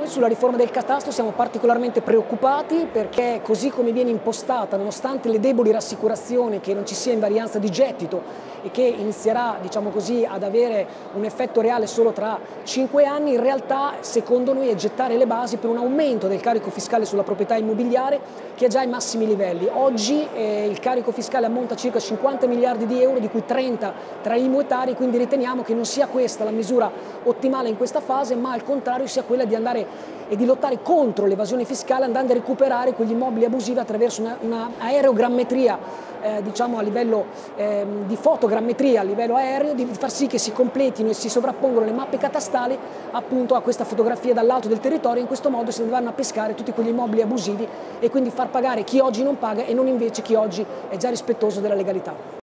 Sulla riforma del catasto siamo particolarmente preoccupati perché così come viene impostata, nonostante le deboli rassicurazioni che non ci sia invarianza di gettito e che inizierà, diciamo così, ad avere un effetto reale solo tra 5 anni, in realtà secondo noi è gettare le basi per un aumento del carico fiscale sulla proprietà immobiliare che è già ai massimi livelli. Oggi il carico fiscale ammonta a circa 50 miliardi di euro, di cui 30 tra IMU e Tari, quindi riteniamo che non sia questa la misura ottimale in questa fase, ma al contrario sia quella di andare e di lottare contro l'evasione fiscale andando a recuperare quegli immobili abusivi attraverso una aerogrammetria diciamo a livello di fotogrammetria a livello aereo, di far sì che si completino e si sovrappongono le mappe catastali appunto a questa fotografia dall'alto del territorio. In questo modo si andranno a pescare tutti quegli immobili abusivi e quindi far pagare chi oggi non paga e non invece chi oggi è già rispettoso della legalità.